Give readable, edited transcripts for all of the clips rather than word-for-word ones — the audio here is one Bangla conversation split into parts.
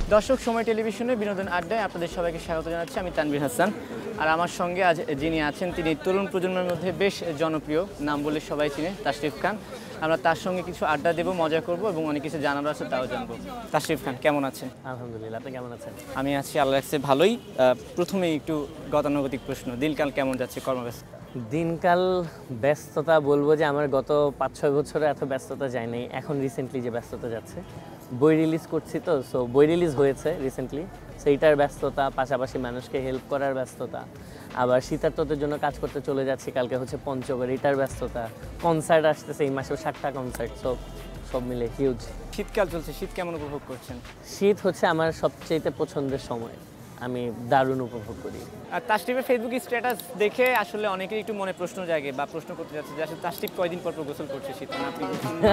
দর্শক সময় টেলিভিশনে বিনোদন আড্ডায় আপনাদের সবাইকে স্বাগত জানাচ্ছি। আমি তানভীর হাসান। আর আমার সঙ্গে আজ যিনি আছেন তিনি তরুণ প্রজন্মের মধ্যে বেশ জনপ্রিয়, নাম বলে সবাই চিনে, তাসরিফ খান। আমরা তার সঙ্গে কিছু আড্ডা দেবো, মজা করব এবং অনেক কিছু জানার আছে তাও জানবো। তাসরিফ খান কেমন আছেন? আলহামদুলিল্লাহ, আপনি কেমন আছেন? আমি আছি আল্লাহ রাখছে ভালোই। প্রথমেই একটু গতানুগতিক প্রশ্ন, দিনকাল কেমন যাচ্ছে, কর্মব্যস্ত? দিনকাল ব্যস্ততা বলবো যে আমার গত 5-6 বছরে এত ব্যস্ততা যায়নি। এখন রিসেন্টলি যে ব্যস্ততা যাচ্ছে, বই রিলিজ করছি তো, সো বই রিলিজ হয়েছে রিসেন্টলি, সেইটার ব্যস্ততা, পাশাপাশি মানুষকে হেল্প করার ব্যস্ততা, আবার শীতার্তদের জন্য কাজ করতে চলে যাচ্ছি, কালকে হচ্ছে পঞ্চগড়, এটার ব্যস্ততা, কনসার্ট আসতেছে এই মাসেও 7টা কনসার্ট, সব মিলে হিউজ। শীতকাল চলছে, শীত কেমন উপভোগ করছেন? শীত হচ্ছে আমার সবচেয়ে পছন্দের সময়, আমি দারুণ উপভোগ করি। আর তাসরিফের ফেসবুক স্ট্যাটাস দেখে আসলে অনেকের একটু মনে প্রশ্ন জাগে বা প্রশ্ন করতে যাচ্ছে যে আসলে তাসরিফ কয়দিন পর গোসল করছে শীত, আপনি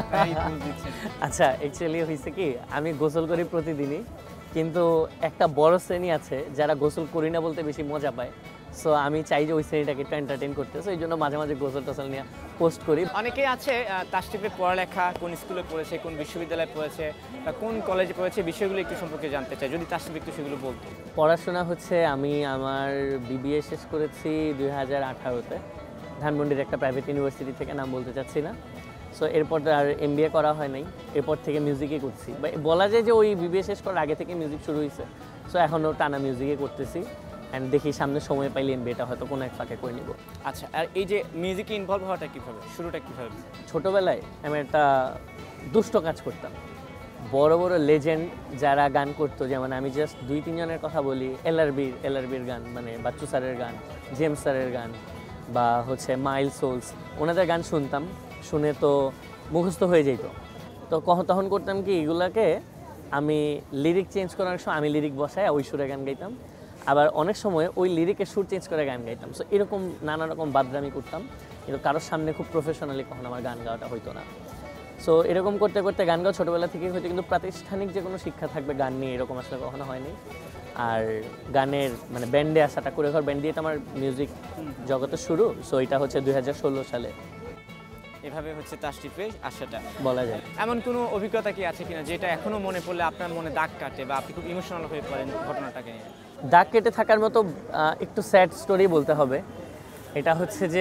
আচ্ছা, অ্যাকচুয়ালি হয়েছে কি, আমি গোসল করি প্রতিদিনই, কিন্তু একটা বড় শ্রেণী আছে যারা গোসল করি না বলতে বেশি মজা পায়। সো আমি চাই যে ওই শ্রেণীটাকে একটু এন্টারটেইন করতে, সো এই জন্য মাঝে মাঝে গোসল টোসল নিয়ে পোস্ট করি। অনেকেই আছে তাসরিফের পড়ালেখা কোন স্কুলে পড়েছে, কোন বিশ্ববিদ্যালয়ে পড়েছে বা কোন কলেজে পড়েছে, বিষয়গুলো একটু সম্পর্কে জানতে চাই, যদি তাসরিফ একটু সেগুলো বলতো। পড়াশোনা হচ্ছে, আমি আমার বিবিএ শেষ করেছি 2018-তে ধানমন্ডির একটা প্রাইভেট ইউনিভার্সিটি থেকে, নাম বলতে চাচ্ছি না। সো এরপর আর এমবিএ করা হয় নাই, এরপর থেকে মিউজিকে করছি, বলা যায় যে ওই বিবিএ শেষ করার আগে থেকে মিউজিক শুরু হয়েছে। সো এখনও টানা মিউজিকে করতেছি, অ্যান্ড দেখি সামনে সময় পাইলে এমবিএটা হয়তো কোনো এক ফাঁকে করে নিব। আচ্ছা, আর এই যে মিউজিকে ইনভলভ হওয়াটা কীভাবে, শুরুটা কীভাবে? ছোটোবেলায় আমি একটা দুষ্ট কাজ করতাম। বড় বড় লেজেন্ড যারা গান করতো, যেমন আমি জাস্ট 2-3 জনের কথা বলি, এলআরবির গান, মানে বাচ্চু স্যারের গান, জেমস স্যারের গান, বা হচ্ছে মাইল সোলস, ওনাদের গান শুনতাম, শুনে তো মুখস্থ হয়ে যেত। তো তখন করতাম কি, এগুলাকে আমি লিরিক চেঞ্জ করার সময় আমি লিরিক বসায় ওই সুরে গান গাইতাম, আবার অনেক সময় ওই লিরিকের সুর চেঞ্জ করে গান গাইতাম। সো এরকম নানা রকম বাদরামি করতাম, কিন্তু কারোর সামনে খুব প্রফেশনালি কখনো আমার গান গাওয়াটা হইতো না। সো এরকম করতে করতে গান গাওয়া ছোটোবেলা থেকেই হয়তো, কিন্তু প্রাতিষ্ঠানিক যে কোনো শিক্ষা থাকবে গান নিয়ে এরকম আসলে কখনো হয়নি। আর গানের মানে ব্যান্ডে আসাটা, করে ঘর ব্যান্ড দিয়ে তো আমার মিউজিক জগতের শুরু। সো এটা হচ্ছে 2016 সালে, এভাবে হচ্ছে তাসরিফের আসাটা বলা যায়। এমন কোনো অভিজ্ঞতা কি আছে কিনা যেটা এখনো মনে পড়লে আপনার মনে দাগ কাটে বা আপনি খুব ইমোশনাল হয়ে পড়েন ঘটনাটাকে নিয়ে? দাগ কেটে থাকার মতো একটু স্যাড স্টোরি বলতে হবে। এটা হচ্ছে যে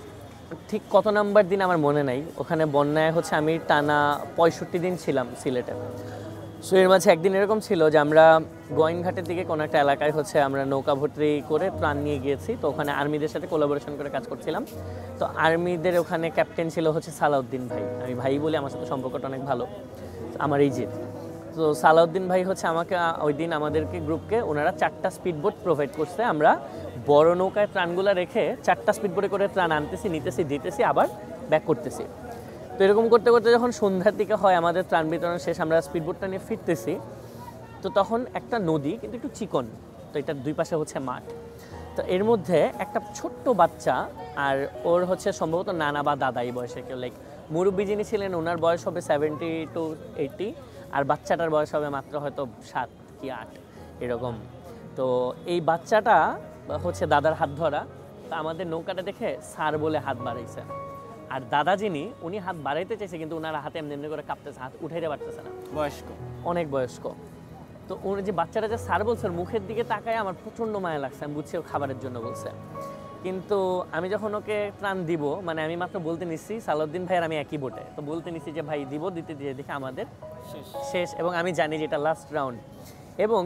ঠিক কত নাম্বার দিন আমার মনে নাই, ওখানে বন্যায় হচ্ছে আমি টানা 65 দিন ছিলাম সিলেটে। সো এর মাঝে একদিন এরকম ছিল যে আমরা গোয়াইনঘাটের দিকে কোনো একটা এলাকায় হচ্ছে আমরা নৌকা ভর্তি করে ত্রাণ নিয়ে গিয়েছি। তো ওখানে আর্মিদের সাথে কোলাবোরেশন করে কাজ করছিলাম। তো আর্মিদের ওখানে ক্যাপ্টেন ছিল হচ্ছে সালাউদ্দিন ভাই, আমি ভাই বলি, আমার সাথে সম্পর্কটা অনেক ভালো, আমার এই যে। তো সালাউদ্দিন ভাই হচ্ছে আমাকে ওই দিন আমাদেরকে গ্রুপকে ওনারা 4টা স্পিডবোট প্রোভাইড করছে। আমরা বড় নৌকায় ত্রাণগুলো রেখে 4টা স্পিডবোটে করে ত্রাণ আনতেছি, নিতেছি, দিতেছি, আবার ব্যাক করতেছি। তো এরকম করতে করতে যখন সন্ধ্যার দিকে হয়, আমাদের ত্রাণ বিতরণ শেষ, আমরা স্পিডবোটটা নিয়ে ফিরতেছি। তো তখন একটা নদী, কিন্তু একটু চিকন, তো এটার দুই পাশে হচ্ছে মাঠ। তো এর মধ্যে একটা ছোট্ট বাচ্চা, আর ওর হচ্ছে সম্ভবত নানা বা দাদা এই বয়সে কেউ, লাইক মুরব্বী যিনি ছিলেন ওনার বয়স হবে 70 to 80, আর বাচ্চাটার বয়স হবে মাত্র হয়তো 7 কি 8 এরকম। তো এই বাচ্চাটা হচ্ছে দাদার হাত ধরা। তা আমাদের নৌকাটা দেখে স্যার বলে হাত বাড়াইছে, আর দাদা যিনি, উনি হাত বাড়াইতে চাইছে, কিন্তু ওনার হাতে এমনি এমনি করে কাঁপতেছে, হাত উঠাইতে পারতেছে না, বয়স্ক, অনেক বয়স্ক। তো ওর যে বাচ্চাটা যে স্যার বলছে, মুখের দিকে তাকায় আমার প্রচণ্ড মায়া লাগছে, আমি বুঝছি ও খাবারের জন্য বলছে। কিন্তু আমি যখন ওকে ত্রাণ দিব, মানে আমি মাত্র বলতে নিচ্ছি সালাউদ্দিন ভাইয়ের আমি একই বোটে, তো বলতে নিচ্ছি যে ভাই দিব, দিতে দিয়ে দেখি আমাদের শেষ, এবং আমি জানি যে এটা লাস্ট রাউন্ড। এবং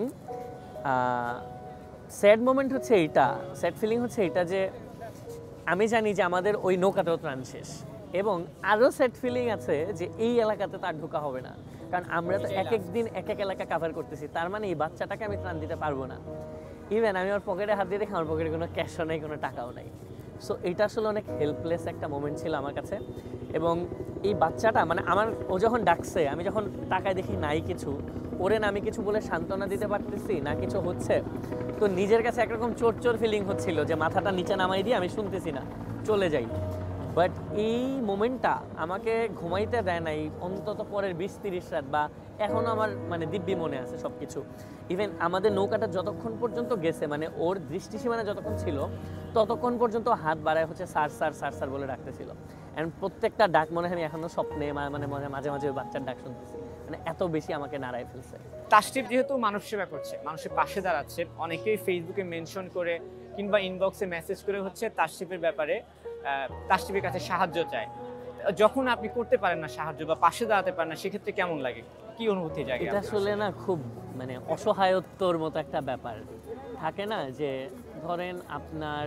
স্যাড মোমেন্ট হচ্ছে এইটা, স্যাড ফিলিং হচ্ছে এইটা যে আমি জানি যে আমাদের ওই নৌকাতেও ত্রাণ শেষ, এবং আরও স্যাড ফিলিং আছে যে এই এলাকাতে তার ঢোকা হবে না, কারণ আমরা তো এক এক দিন এক এক এলাকা কাভার করতেছি, তার মানে এই বাচ্চাটাকে আমি ত্রাণ দিতে পারবো না। ইভেন আমি ওর পকেটে হাত দিয়ে দেখি, আমার পকেটে কোনো ক্যাশও নেই, কোনো টাকাও নাই। সো এটা আসলে অনেক হেল্পলেস একটা মোমেন্ট ছিল আমার কাছে। এবং এই বাচ্চাটা, মানে আমার, ও যখন ডাকছে, আমি যখন তাকায় দেখি নাই কিছু, ওরে না আমি কিছু বলে সান্ত্বনা দিতে পারতেছি না কিছু হচ্ছে, তো নিজের কাছে একরকম চোর চোর ফিলিং হচ্ছিল যে মাথাটা নিচে নামাই দিয়ে আমি শুনতেছি না, চলে যাই। বাট এই মোমেন্টটা আমাকে ঘুমাইতে দেয় নাই অন্তত পরের 20-30 রাত, বা এখনও আমার মানে দিব্যি মনে আছে সব কিছু। ইভেন আমাদের নৌকাটা যতক্ষণ পর্যন্ত গেছে, মানে ওর দৃষ্টিসীমানা যতক্ষণ ছিল ততক্ষণ পর্যন্ত হাত বাড়ায় হচ্ছে স্যার স্যার স্যার স্যার বলে ডাকতেছিল। অ্যান্ড প্রত্যেকটা ডাক মনে হয় আমি এখনও স্বপ্নে, মানে মাঝে মাঝে ওই বাচ্চার ডাক শুনতেছি। মানে এত বেশি আমাকে নাড়ায় ফেলছে। তাসরিফ যেহেতু মানব সেবা করছে, মানুষের পাশে দাঁড়াচ্ছে, অনেকেই ফেসবুকে মেনশন করে কিংবা ইনবক্সে মেসেজ করে হচ্ছে তাসরিফের ব্যাপারে তাসরিফের কাছে সাহায্য চায়। যখন আপনি করতে পারেন না সাহায্য বা পাশে দাঁড়াতে পারেন না, সেক্ষেত্রে কেমন লাগে, কি অনুভূতি জাগে? এটা আসলে না খুব মানে অসহায়ত্বর মতো একটা ব্যাপার থাকে না, যে ধরেন আপনার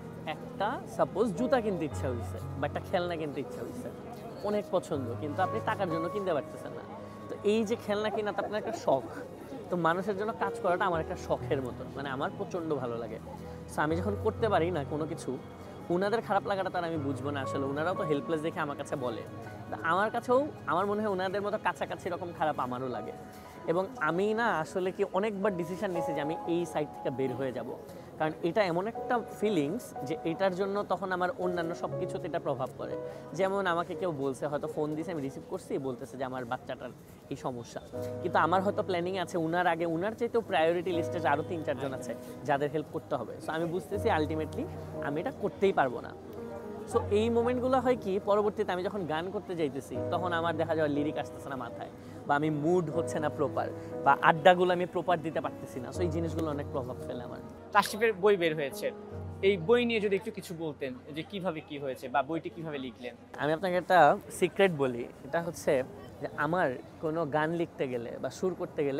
একটা সাপোজ জুতা কিনতে ইচ্ছা হয়েছে বা একটা খেলনা কিনতে ইচ্ছা হয়েছে, অনেক পছন্দ, কিন্তু আপনি টাকার জন্য কিনতে পারতেছেন না। তো এই যে খেলনা কিনাটা আপনার একটা শখ, তো মানুষের জন্য কাজ করাটা আমার একটা শখের মতো, মানে আমার প্রচণ্ড ভালো লাগে। সো আমি যখন করতে পারি না কোনো কিছু, ওনাদের খারাপ লাগাটা তার আমি বুঝবো না, আসলে ওনারাও তো হেল্পলেস দেখে আমার কাছে বলে। তা আমার কাছেও আমার মনে হয় ওনাদের মতো কাছাকাছি এরকম খারাপ আমারও লাগে। এবং আমি না আসলে কি অনেকবার ডিসিশন নিয়েছি যে আমি এই সাইড থেকে বের হয়ে যাব, কারণ এটা এমন একটা ফিলিংস যে এটার জন্য তখন আমার অন্যান্য সব কিছুতে এটা প্রভাব পড়ে। যেমন আমাকে কেউ বলছে, হয়তো ফোন দিয়েছে, আমি রিসিভ করছি, বলতেছে যে আমার বাচ্চাটার এই সমস্যা, কিন্তু আমার হয়তো প্ল্যানিং আছে উনার আগে, উনার চাইতেও প্রায়োরিটি লিস্টে আরও 3-4 জন আছে যাদের হেল্প করতে হবে। সো আমি বুঝতেছি আলটিমেটলি আমি এটা করতেই পারবো না। সো এই মোমেন্টগুলো হয় কি, পরবর্তীতে আমি যখন গান করতে যাইতেছি তখন আমার দেখা যায় লিরিক আসতেছে না মাথায়, বা আমি মুড হচ্ছে না প্রপার, বা আড্ডাগুলো আমি প্রপার দিতে পারতেছি না। সো এই জিনিসগুলো অনেক প্রভাব ফেলে আমার। তাসরিফের বই বের হয়েছে, এই বই নিয়ে যদি একটু কিছু বলতেন, যে কিভাবে কি হয়েছে বা বইটি কিভাবে লিখলেন? আমি আপনাকে একটা সিক্রেট বলি, এটা হচ্ছে যে আমার কোনো গান লিখতে গেলে বা সুর করতে গেলে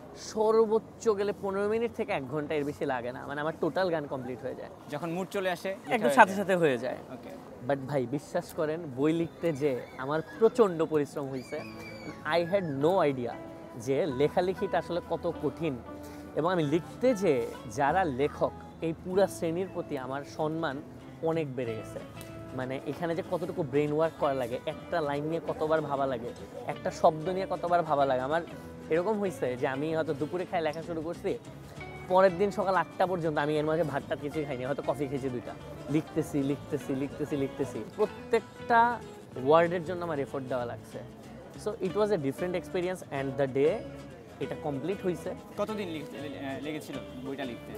সর্বোচ্চ গেলে 15 মিনিট থেকে 1 ঘন্টা, এর বেশি লাগে না, মানে আমার টোটাল গান কমপ্লিট হয়ে যায় যখন মুড চলে আসে একদম সাথে সাথে হয়ে যায়। ওকে। বাট ভাই বিশ্বাস করেন, বই লিখতে যে আমার প্রচণ্ড পরিশ্রম হয়েছে। আই হ্যাড নো আইডিয়া যে লেখালেখিটা আসলে কত কঠিন। এবং আমি লিখতে যে যারা লেখক, এই পুরা শ্রেণীর প্রতি আমার সম্মান অনেক বেড়ে গেছে। মানে এখানে যে কতটুকু ব্রেন ওয়ার্ক করা লাগে, একটা লাইন নিয়ে কতবার ভাবা লাগে, একটা শব্দ নিয়ে কতবার ভাবা লাগে। আমার এরকম হয়েছে যে আমি হয়তো দুপুরে খাই লেখা শুরু করছি, পরের দিন সকাল 8টা পর্যন্ত আমি এর মাঝে ভাতটা কিছুই খাইনি, হয়তো কফি খেয়েছি 2টা, লিখতেছি লিখতেছি লিখতেছি লিখতেছি, প্রত্যেকটা ওয়ার্ডের জন্য আমার এফোর্ট দেওয়া লাগছে। So it was a different experience and the day এটা কমপ্লিট হয়েছে। কতদিন লেগেছিল বইটা লিখতে?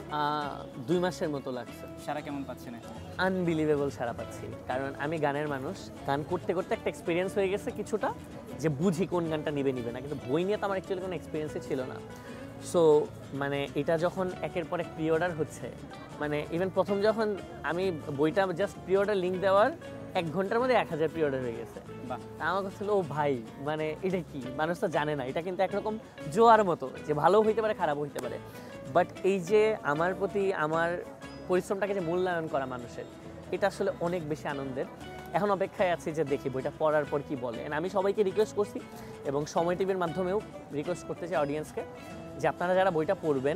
2 মাসের মতো লাগছে। সারা কেমন পাচ্ছেন? আনবিলিভেবল সারা পাচ্ছি, কারণ আমি গানের মানুষ, গান করতে করতে একটা এক্সপিরিয়েন্স হয়ে গেছে কিছুটা, যে বুঝি কোন গানটা নিবে না, কিন্তু বই নিয়ে তো আমার অ্যাকচুয়ালি কোনো এক্সপিরিয়েন্সই ছিল না। সো মানে এটা যখন একের পর এক প্রি অর্ডার হচ্ছে, মানে ইভেন প্রথম যখন আমি বইটা জাস্ট প্রি অর্ডার লিঙ্ক দেওয়ার 1 ঘন্টার মধ্যে 1000 প্রি অর্ডার হয়ে গেছে। আমার কাছে ও ভাই, মানে এটা কি, মানুষ তো জানে না, এটা কিন্তু একরকম জোয়ার মতো, যে ভালো হইতে পারে খারাপ হইতে পারে। বাট এই যে আমার প্রতি আমার পরিশ্রমটাকে যে মূল্যায়ন করা মানুষের, এটা আসলে অনেক বেশি আনন্দের। এখন অপেক্ষায় আছি যে দেখি বইটা পড়ার পর কি বলে। আমি সবাইকে রিকোয়েস্ট করছি এবং সময় টিভির মাধ্যমেও রিকোয়েস্ট করতে চাই অডিয়েন্সকে, যে আপনারা যারা বইটা পড়বেন,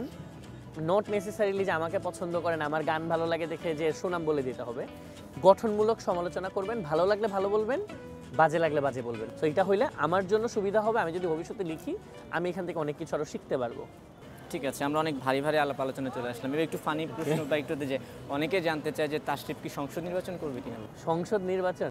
নট নেসেসারিলি যে আমাকে পছন্দ করেন, আমার গান ভালো লাগে দেখে যে সুনাম বলে দিতে হবে, গঠনমূলক সমালোচনা করবেন, ভালো লাগলে ভালো বলবেন, বাজে লাগলে বাজে বলবেন। তো এটা হইলে আমার জন্য সুবিধা হবে, আমি যদি ভবিষ্যতে লিখি আমি এখান থেকে অনেক কিছু আরও শিখতে পারবো। ঠিক আছে, আমরা অনেক ভারী ভারী আলাপ আলোচনা চলে আসলাম। এবার একটু ফানি প্রশ্ন বা একটু, যে অনেকে জানতে চায় যে তাসরিফ কি সংসদ নির্বাচন করবে কিনা? সংসদ নির্বাচন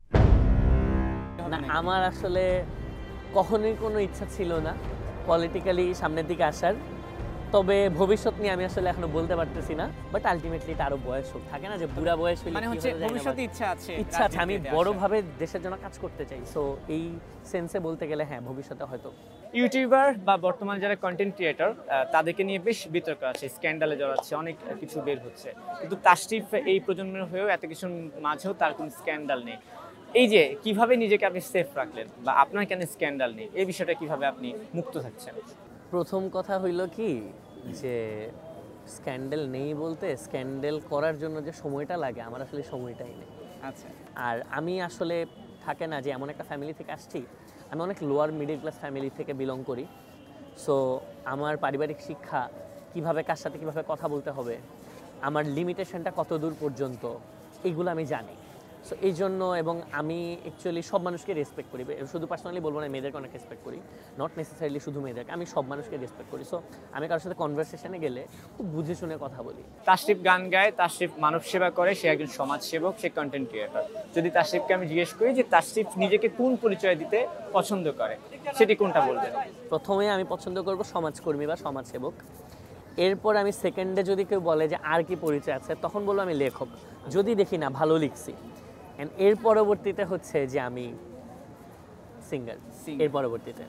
না, আমার আসলে কখনোই কোনো ইচ্ছা ছিল না পলিটিক্যালি সামনের দিকে আসার। তবে ভবিষ্যৎ নিয়ে আমি আসলে এখনো বলতে পারতেছি না, বাট আলটিমেটলি এটা আরো বয়স হোক, থাকে না যে বুড়া বয়স হলে মানে হচ্ছে ভবিষ্যতে ইচ্ছা আছে, আমি বড়ভাবে দেশের জন্য কাজ করতে চাই। সো এই সেন্সে বলতে গেলে হ্যাঁ, ভবিষ্যতে হয়তো। ইউটিউবার বা বর্তমানে যারা কন্টেন্ট ক্রিয়েটর, তাদেরকে নিয়ে বেশ বিতর্ক আছে, স্ক্যান্ডালে জড়াচ্ছে, অনেক কিছু বের হচ্ছে, কিন্তু তাসরিফ এই প্রজন্মের হয়েও এত কিছুর মাঝেও তার কোনো স্ক্যান্ডাল নেই। এই যে কিভাবে নিজেকে আপনি সেফ রাখলেন, বা আপনার কেন স্ক্যান্ডাল নেই, এই বিষয়টা কিভাবে আপনি মুক্ত থাকছেন? প্রথম কথা হইল কি, যে স্ক্যান্ডেল নেই বলতে, স্ক্যান্ডেল করার জন্য যে সময়টা লাগে আমার আসলে সময়টাই নেই। আচ্ছা। আর আমি আসলে থাকে না যে এমন একটা ফ্যামিলি থেকে আসছি, আমি অনেক লোয়ার মিডল ক্লাস ফ্যামিলি থেকে বিলং করি। সো আমার পারিবারিক শিক্ষা, কিভাবে কার সাথে কীভাবে কথা বলতে হবে, আমার লিমিটেশনটা কত দূর পর্যন্ত, এগুলো আমি জানি। সো এই জন্য, এবং আমি অ্যাকচুয়ালি সব মানুষকে রেসপেক্ট করি, শুধু পার্সোনালি বলবো না, মেয়েদেরকে অনেক রেসপেক্ট করি, নট নেসেসারিলি শুধু মেয়েদেরকে, আমি সব মানুষকে রেসপেক্ট করি। সো আমি কারোর সাথে কনভারসেশনে গেলে খুব বুঝে শুনে কথা বলি। তাসরিফ গান গায়, তাসরিফ মানব সেবা করে, সে একজন সমাজ সেবক, সে কন্টেন্ট ক্রিয়েটর। যদি তাসরিফকে আমি জিজ্ঞেস করি যে তাসরিফ নিজেকে কোন পরিচয় দিতে পছন্দ করে, সেটি কোনটা বলবেন? প্রথমে আমি পছন্দ করব সমাজকর্মী বা সমাজসেবক। এরপর আমি সেকেন্ডে যদি কেউ বলে যে আর কি পরিচয় আছে, তখন বলবো আমি লেখক, যদি দেখি না ভালো লিখছি। এর পরবর্তীতে হচ্ছে যে আমি সিঙ্গার, এর পরবর্তীতে।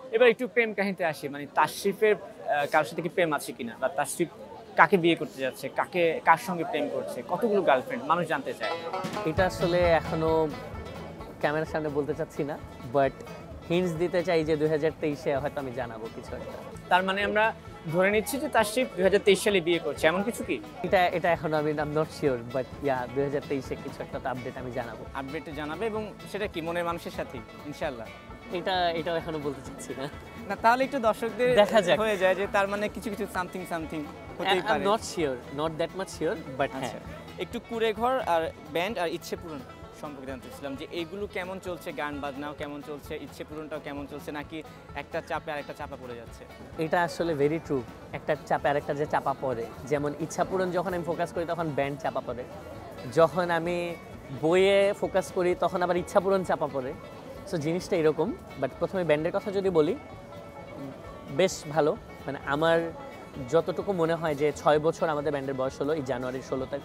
এবার একটু প্রেম কাহিনীতে আসি, মানে তাশরিফের কারোর সাথে কি প্রেম আছে কিনা, বা তাশরিফ কাকে বিয়ে করতে যাচ্ছে, কার সঙ্গে প্রেম করছে, কতগুলো গার্লফ্রেন্ড, মানুষ জানতে চায়। এটা আসলে এখনো ক্যামেরার সামনে বলতে চাচ্ছি না, বাট হিন্টস দিতে চাই যে 2023-এ হয়তো আমি জানাবো কিছু একটা। তার মানে আমরা ধরে নিচ্ছি যে তাশরিফ 2023 সালে বিয়ে করছে, এমন কিছু কি? এটা এখনো আমি নট শিওর, বাট 2023-এ কিছু একটা আপডেট আমি জানাবো। আপডেটে জানাবে, এবং সেটা কি মনের মানুষের সাথে ইনশাআল্লাহ? এটাও এখনো বলতে চাচ্ছি না। না, তাহলে একটু দর্শকদের দেখা যাক, হয়ে যায় যে তার মানে কিছু কিছু সামথিং হতেই পারে। Not sure, not that much sure, but হ্যাঁ। একটু কুড়ে ঘর আর ব্যান্ড আর ইচ্ছে পূরণ সম্পর্কে জানতেছিলাম, যে এইগুলো কেমন চলছে, গান বাজনাও কেমন চলছে, ইচ্ছে পূরণটাও কেমন চলছে, নাকি একটা চাপে আরেকটা চাপা পড়ে যাচ্ছে? এটা আসলে ভেরি ট্রু, একটা চাপে আরেকটা যে চাপা পড়ে। যেমন ইচ্ছা পূরণ যখন আমি ফোকাস করি তখন ব্যান্ড চাপা পড়ে, যখন আমি বইয়ে ফোকাস করি তখন আবার ইচ্ছা পূরণ চাপা পড়ে। সো জিনিসটা এরকম। বাট প্রথমে ব্যান্ডের কথা যদি বলি, বেশ ভালো। মানে আমার যতটুকু মনে হয় যে 6 বছর আমাদের ব্যান্ডের বয়স হলো এই জানুয়ারির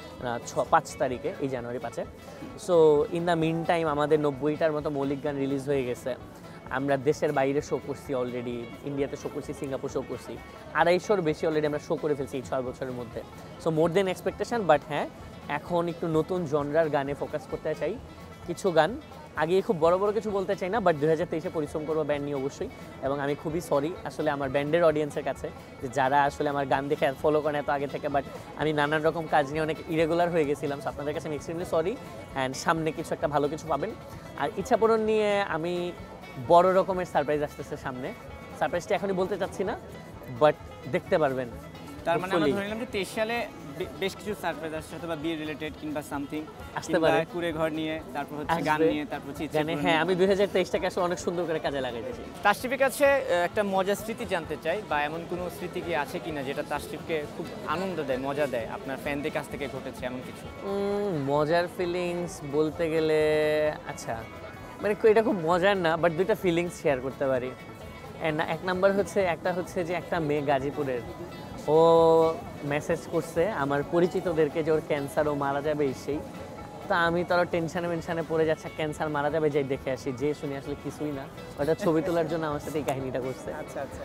5 তারিখে, এই জানুয়ারি 5-এ। So in the mean time আমাদের 90টার মতো মৌলিক গান রিলিজ হয়ে গেছে। আমরা দেশের বাইরে শো করছি অলরেডি, ইন্ডিয়াতে শো করছি, সিঙ্গাপুর শো করছি, 250-র বেশি অলরেডি আমরা শো করে ফেলছি এই 6 বছরের মধ্যে। So more than expectation. But হ্যাঁ, এখন একটু নতুন জনরার গানে ফোকাস করতে চাই। কিছু গান আগে খুব বড় বড় কিছু বলতে চাই না, বাট 2023-এ পরিশ্রম করবো ব্যান্ড নিয়ে অবশ্যই। এবং আমি খুবই সরি আসলে আমার ব্যান্ডের অডিয়েন্সের কাছে, যে যারা আসলে আমার গান দেখে ফলো করেন এত আগে থেকে, বাট আমি নানান রকম কাজ নিয়ে অনেক ইরেগুলার হয়ে গেছিলাম। সো আপনাদের কাছে আমি এক্সট্রিমলি সরি, অ্যান্ড সামনে কিছু একটা ভালো কিছু পাবেন। আর ইচ্ছা পূরণ নিয়ে আমি বড় রকমের সারপ্রাইজ আসতেছে সামনে। সারপ্রাইজটা এখনই বলতে চাচ্ছি না, বাট দেখতে পারবেন। তার মানে আমরা ধরে নিলাম যে 23 সালে বেশ কিছু সারপ্রাইজ আসছে, অথবা বিয়ে রিলেটেড কিংবা সামথিং আসতে পারে, কুড়ে ঘর নিয়ে, তারপর হচ্ছে গান নিয়ে, তারপর হচ্ছে ইচ্ছে পূরণ। হ্যাঁ, আমি 2023টাকে আসলে অনেক সুন্দর করে কাজে লাগাইতেছি। তাশরিফের কাছে একটা মজার স্মৃতি জানতে চাই, বা এমন কোনো স্মৃতি কি আছে কিনা যেটা তাশরিফকে খুব আনন্দ দেয়, মজা দেয়, আপনার ফ্যানদের কাছ থেকে ঘটেছে এমন কিছু? মজার ফিলিংস বলতে গেলে, আচ্ছা মানে এটা খুব মজার না, বাট দুইটা ফিলিংস শেয়ার করতে পারি। এক নাম্বার হচ্ছে, একটা হচ্ছে যে একটা মেয়ে গাজীপুরের, ও মেসেজ করছে আমার পরিচিতদেরকে যে ওর ক্যান্সার, ও মারা যাবে সেই। তা আমি তো আরও টেনশনে পড়ে যাচ্ছে, ক্যান্সার মারা যাবে, যাই দেখে আসি। যে শুনে আসলে কিছুই না, ওটা ছবি তোলার জন্য আমার সাথে এই কাহিনীটা করছে। আচ্ছা আচ্ছা।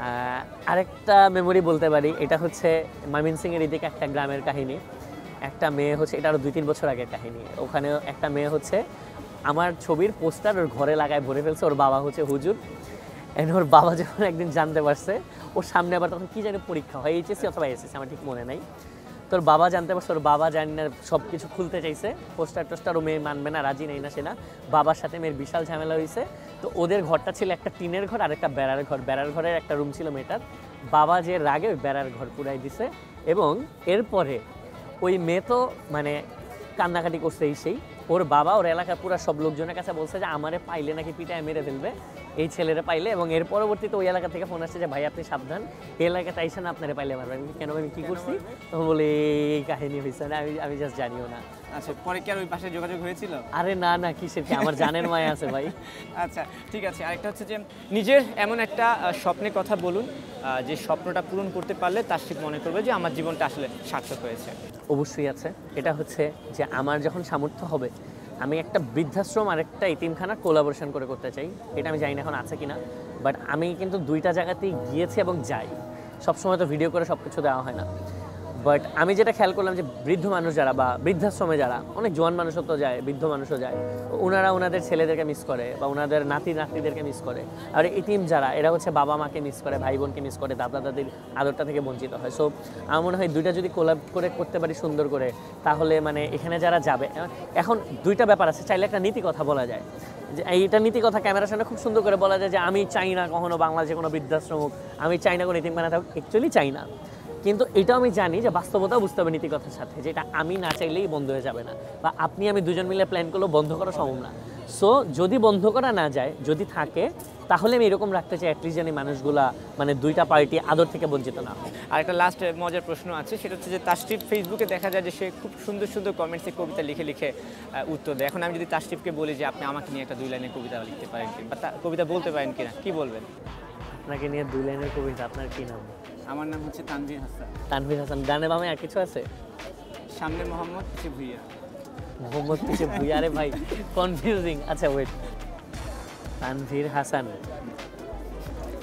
আরেকটা মেমোরি বলতে পারি, এটা হচ্ছে ময়মনসিংহের এদিকে একটা গ্রামের কাহিনী। একটা মেয়ে হচ্ছে, এটা আরও 2-3 বছর আগের কাহিনী। ওখানে একটা মেয়ে হচ্ছে আমার ছবির পোস্টার ওর ঘরে লাগায় ভরে ফেলছে। ওর বাবা হচ্ছে হুজুর, এন্ড ওর বাবা যখন একদিন জানতে পারছে, ওর সামনে আবার তখন কী জানি পরীক্ষা হয়, এইচএসসি অথবা এসএসসি, আমার ঠিক মনে নাই। তোর বাবা জানতে পারছে, ওর বাবা জানি না সব কিছু খুলতে চাইছে, পোস্টার ও মেয়ে মানবে না, রাজি নেই না সে না। বাবার সাথে মেয়ের বিশাল ঝামেলা হয়েছে। তো ওদের ঘরটা ছিল একটা টিনের ঘর আর একটা বেড়ার ঘর। বেড়ার ঘরের একটা রুম ছিল মেয়েটার। বাবা যে রাগে ওই বেড়ার ঘর পুরাই দিছে, এবং এরপরে ওই মেয়ে তো মানে কান্নাকাটি করছে সেই। ওর বাবা ওর এলাকার পুরো সব লোকজনের কাছে বলছে যে আমারে পাইলে নাকি পিটায় মেরে ফেলবে এই ছেলেরা পাইলে। এবং এর পরবর্তীতে ওই এলাকা থেকে ফোন আসছে যে ভাই আপনি সাবধান, এই এলাকাতে আইসা না, আপনারে পাইলে মারবে। আমি কেন, আমি কী করছি? তখন বলে এই কাহিনী হয়েছে না, আমি জাস্ট জানিও না। আচ্ছা, পরে কি আর ওই পাশে যোগাযোগ হয়েছিল? আরে না না, কিসের কি, আমার জানের মায়া আছে ভাই। আচ্ছা ঠিক আছে। আরেকটা হচ্ছে যে নিজের এমন একটা স্বপ্নের কথা বলুন, যে স্বপ্নটা পূরণ করতে পারলে তাশরিফ মনে করবে যে আমার জীবনটা আসলে সার্থক হয়েছে। অবশ্যই আছে। এটা হচ্ছে যে আমার যখন সামর্থ্য হবে, আমি একটা বৃদ্ধাশ্রম আর একটা এতিমখানা কোলাবোরেশন করে করতে চাই। এটা আমি জানি না এখন আছে কিনা, বাট আমি কিন্তু 2টা জায়গাতেই গিয়েছি এবং যাই। সবসময় তো ভিডিও করে সব কিছু দেওয়া হয় না, বাট আমি যেটা খেয়াল করলাম যে বৃদ্ধ মানুষ যারা বা বৃদ্ধাশ্রমে যারা, অনেক জোয়ান মানুষও তো যায়, বৃদ্ধ মানুষও যায়, ওনারা ওনাদের ছেলেদেরকে মিস করে বা ওনাদের নাতিদেরকে মিস করে। আর এতিম যারা, এরা হচ্ছে বাবা মাকে মিস করে, ভাই বোনকে মিস করে, দাদা দাদির আদরটা থেকে বঞ্চিত হয়। সো আমার মনে হয় 2টা যদি কোলাব করে করতে পারি সুন্দর করে, তাহলে মানে এখানে যারা যাবে, এখন 2টা ব্যাপার আছে। চাইলে একটা নীতি কথা বলা যায়, যে এইটা নীতি কথা ক্যামেরার সামনে খুব সুন্দর করে বলা যায় যে আমি চাই না কখনো বাংলাদেশে কোনো বৃদ্ধাশ্রম হোক, আমি চাই না কোনো এতিমখানা থাকুক, অ্যাকচুয়ালি চাই না। কিন্তু এটাও আমি জানি যে বাস্তবতাও বুঝতে হবে নীতিকথার সাথে, যেটা আমি না চাইলেই বন্ধ হয়ে যাবে না, বা আপনি আমি দুজন মিলে প্ল্যান করলেও বন্ধ করা সম্ভব না। সো যদি বন্ধ করা না যায়, যদি থাকে, তাহলে আমি এরকম রাখতে চাই অ্যাটলিস্ট যেন মানুষগুলা মানে 2টা পার্টি আদর থেকে বঞ্চিত না হয়। আর একটা লাস্ট মজার প্রশ্ন আছে, সেটা হচ্ছে যে তাশরিফ ফেসবুকে দেখা যায় যে সে খুব সুন্দর সুন্দর কমেন্টসে কবিতা লিখে লিখে উত্তর দেয়। এখন আমি যদি তাশরিফকে বলি যে আপনি আমাকে নিয়ে একটা 2 লাইনের কবিতা লিখতে পারেন কি, বা কবিতা বলতে পারেন কিনা, কি বলবেন? আপনাকে নিয়ে 2 লাইনের কবিতা, আপনার কি নাম? আমার নাম হচ্ছে তানভীর হাসান। তানভীর হাসান। ডানে বামে আর কিছু আছে? সামনে মোহাম্মদ, পিছে ভুইয়া। মোহাম্মদ পিছে ভুইয়া? আরে ভাই কনফিউজিং। আচ্ছা ওয়েট, তানভীর হাসান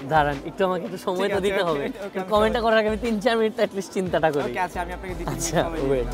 দাঁড়ান একটু, আমাকে একটু সময় তো দিতে হবে। কমেন্টটা করার আগে আমি 3-4 মিনিট অ্যাটলিস্ট চিন্তাটা করি। ওকে আচ্ছা, আমি আপনাকে দিচ্ছি। আচ্ছা wait.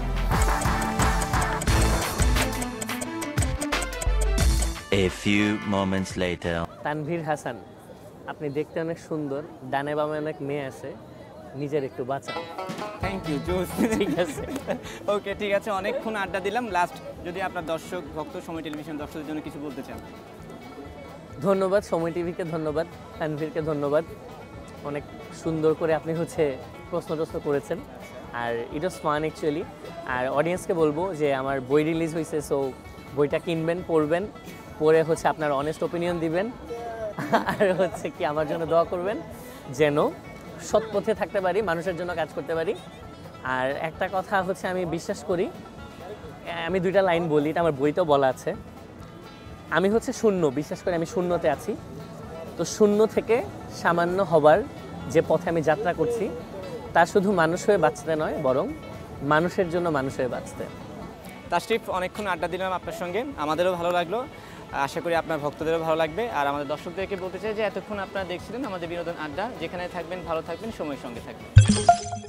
A few moments later. Tanvir Hasan, আপনি দেখতে অনেক সুন্দর, ডানে বামে অনেক মেয়ে আছে, নিজের একটু বাঁচান। থ্যাংক ইউ জোস। ঠিক আছে ওকে ঠিক আছে, অনেকক্ষণ আড্ডা দিলাম। লাস্ট যদি আপনার দর্শক ভক্ত সময় টেলিভিশন দর্শকদের জন্য কিছু বলতে চান। ধন্যবাদ সময় টিভিকে, ধন্যবাদ তানভীরকে, ধন্যবাদ। অনেক সুন্দর করে আপনি হচ্ছে প্রশ্ন করেছেন, আর ইট ওয়াজ ফান অ্যাকচুয়ালি। আর অডিয়েন্সকে বলবো যে আমার বই রিলিজ হয়েছে, সো বইটা কিনবেন, পড়বেন, পড়ে হচ্ছে আপনার অনেস্ট ওপিনিয়ন দিবেন, আর হচ্ছে কি আমার জন্য দোয়া করবেন যেন সৎ পথে থাকতে পারি, মানুষের জন্য কাজ করতে পারি। আর একটা কথা হচ্ছে আমি বিশ্বাস করি, আমি 2টা লাইন বলি, এটা আমার বইতেও বলা আছে, আমি হচ্ছে শূন্য, বিশ্বাস করি আমি শূন্যতে আছি। তো শূন্য থেকে সামান্য হবার যে পথে আমি যাত্রা করছি, তা শুধু মানুষ হয়ে বাঁচতে নয়, বরং মানুষের জন্য মানুষ হয়ে বাঁচতে। তাশরিফ, অনেকক্ষণ আড্ডা দিলাম আপনার সঙ্গে, আমাদেরও ভালো লাগলো, আশা করি আপনার ভক্তদেরও ভালো লাগবে। আর আমাদের দর্শকদেরকে বলতে চাই যে এতক্ষণ আপনারা দেখছিলেন আমাদের বিনোদন আড্ডা, যেখানে থাকবেন ভালো থাকবেন, সময়ের সঙ্গে থাকবেন।